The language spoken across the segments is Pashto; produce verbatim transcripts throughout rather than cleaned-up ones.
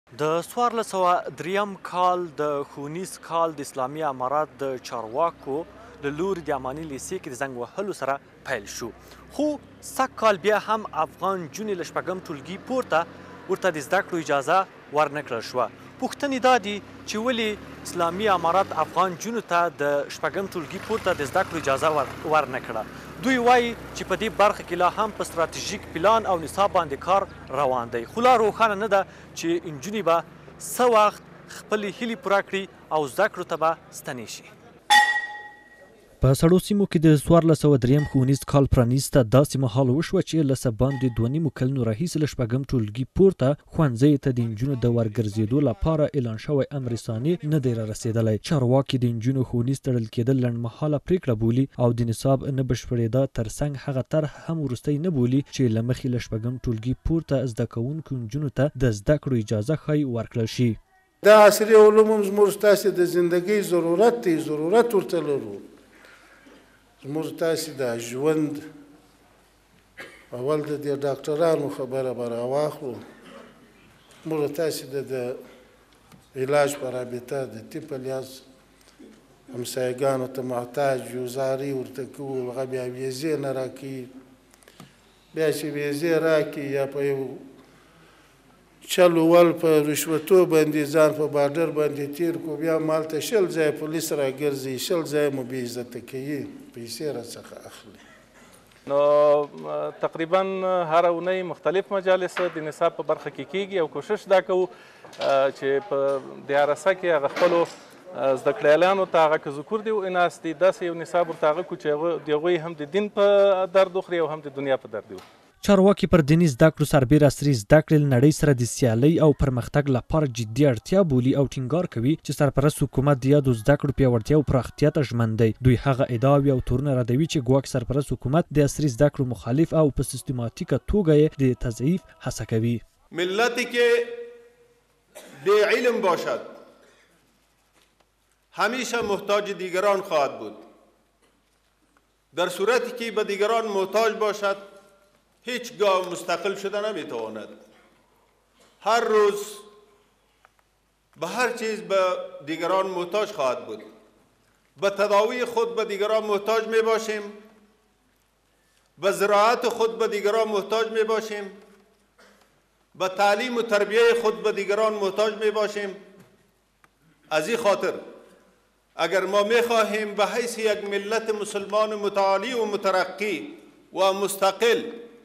د څوارلس سوه دریم کال د ښوونیز کال د اسلامي امارات د چارواکو له لوري د اماني لیسې کې د زنګ وهلو سره پیل شو، خو سږ کال بیا هم افغان نجونې له شپږم ټولګي پورته ورته د زده کړو اجازه ورنه کړل شوه. پوښتنې دا دي چې ولې اسلامي امارات افغان نجونو ته د شپږم ټولګي پورته د زده کړو اجازه ورنه کړه. دوی وایي چې په دې برخه کې لا هم په ستراتیژیک پلان او نصاب باندې کار روان دی، خو لا روښانه نه ده چې نجونې به څه وخت خپلې هیلې پوره کړي او زده کړو ته به ستنې شي. په سړو سیمو کې د څوارلس سوه دریم ښوونیز کال پرانیسته داسې مهال وشوه چې له څه باندې دوه نیمو کلونو راهیسې له شپږم ټولګي پورته ښوونځیو ته د نجونو د ورګرځېدو لپاره اعلان شوی امر ثاني نه دی رارسېدلی. چارواکي د نجونو ښوونیز تړل کېدل لنډمهاله پرېکړه بولي او د نصاب نه بشپړېدا ترڅنګ هغه طرح هم وروستی نه بولي چې له مخې له شپږم ټولګي پورته زده کوونکو نجونو ته د زده کړو اجازه ښایي ورکړل شي. دا عصري علوم هم زموږ ستاسې د زندګۍ ضرورت دی، ضرورت ورته لرو. زموږ تاسې د ژوند اول د دې ډاکټرانو خبره به راواخلو، موږ تاسې د علاج په رابطه د طب په لحاظ همسایګانو ته محتاج یو، زارۍ ورته کوو، هغه بیا ویزې نه راکوي، بیا چې ویزې راکړي یا په یو چل ول په رشوتو باندې ځان په بارډر باندې تیر کو، بیا مالته شل ځای پولیس راګرځي، شل ځای مو بې عزته کوي، پیسې راڅخه اخلي. نو تقریبا هر اونۍ مختلف مجالس د نصاب په برخه کې کیږي او کوشش دا کوو چې په دیارسه کې هغه خپلو زده کړیالانو ته هغه که ذکور دي او اناث دي داسې یو نصاب ورته هغه کړو چې د هغوی هم د دین په درد وخوري او هم د دنیا په درد وخوري. چارواکي پر دیني زده کړو سربېره عصري زده کړې له نړۍ سره د سیالۍ او پرمختګ لپاره جدي اړتیا بولي او ټینګار کوي چې سرپرست حکومت د یادو زده کړو پیاوړتیا او پراختیا ته ژمن دی. دوی هغه ادعاوې او تورونه ردوي چې ګواکې سرپرست حکومت د عصري زده کړو مخالف او په سیستماتیکه توګه یې د تضعیف هڅه کوي. ملتی که بی علم باشد همیشه محتاج دیگران خواهد بود. در صورتی که به دیگران محتاج باشد هیچگاه مستقل شده نمیتواند. هر روز به هر چیز به دیگران محتاج خواهد بود. به تداوی خود به دیگران محتاج می باشیم، به زراعت خود به دیگران محتاج می باشیم، به تعلیم و تربیه خود به دیگران محتاج می باشیم. از این خاطر اگر ما می خواهیم به حیث یک ملت مسلمان متعالی و مترقی و مستقل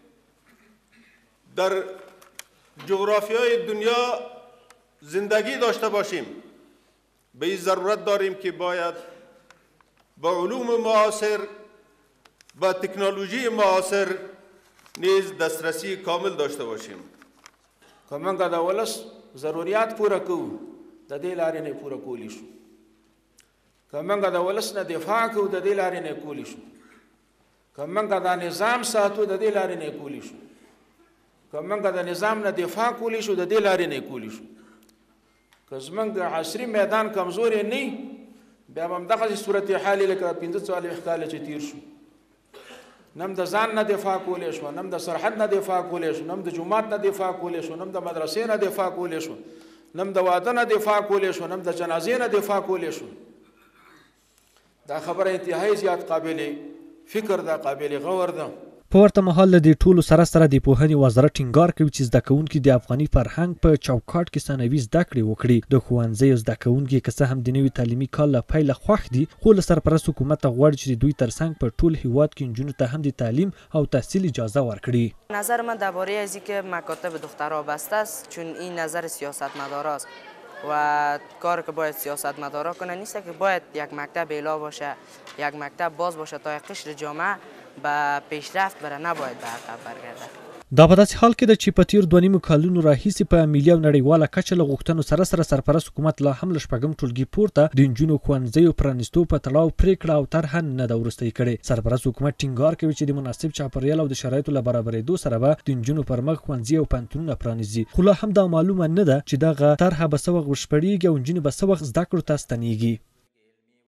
در جغرافیای دنیا زندگی داشته باشیم، به این ضرورت داریم که باید با علوم معاصر و تکنولوژی معاصر نیز دسترسی کامل داشته باشیم. که موږ د ولس ضروریات پوره کوو د دې لارې نه پوره کولی شو، که موږ د ولس نه دفاع کوو د دې لارې نه کولی شو، که موږ د نظام ساتو د دې لارې نه کولی شو، که موږ د نظام نه دفاع کولی شو د دې لارې نه کولی شو. که زموږ عصري میدان کمزوری نه بیا به همدغسې صورتحال لکه پنځه څلوېښت کاله چې تیر شو، نه هم د ځان نه دفاع کولی شو، نه هم د سرحد نه دفاع کولی شو، نه هم د جومات نه دفاع کولی شو، نه هم د مدرسې نه دفاع کولی شو، نه هم د واده نه دفاع کولی شو، نه هم د جنازې نه دفاع کولی شو. دا خبره انتهایی زیات قابل فکر ده، قابل غور ده. په ورته مهال له دې ټولو سره سره د پوهنې وزارت ټینګار کوي چې زده کوونکي د افغاني فرهنګ په چوکاټ کې ثانوي زده کړې وکړي. د ښوونځیو زده کوونکي که څه هم د نوي تعلیمي کال له پیله خوښ دي، خو له سرپرست حکومته غواړي چې د دوی ترڅنګ په ټول هیواد کې نجونو ته هم د تعلیم او تحصیل اجازه ورکړي. نظر من درباره از اینکه مکاتب دخترها بسته است، چون این نظر سیاستمدار است و کاری که باید سیاستمدارا کنه نیست که باید یک مکتب اعلا باشه، یک مکتب باز باشه تا یک قشر جامعه به پیشرفت بره، نباید به عقب برگرده. دا په داسې حال کې ده چې په تیر دوه نیمو کلونو راهیسې په ملي او نړیواله کچه له غوښتنو سره سره سرپرست حکومت لا هم له شپږم ټولګي پورته د نجونو ښوونځیو پرانیستو په تړاو پرېکړه او طرحه نه ده وروستۍ کړې. سرپرست حکومت ټینګار کوي چې د مناسب چاپیریال او د شرایطو له برابرېدو سره به د نجونو پر مخ ښوونځي او پوهنتونونه پرانیزي، خو لا هم دا معلومه نه ده چې دغه طرحه به څه وخت بشپړېږي او نجونې به څه وخت زده کړو ته ستنېږي.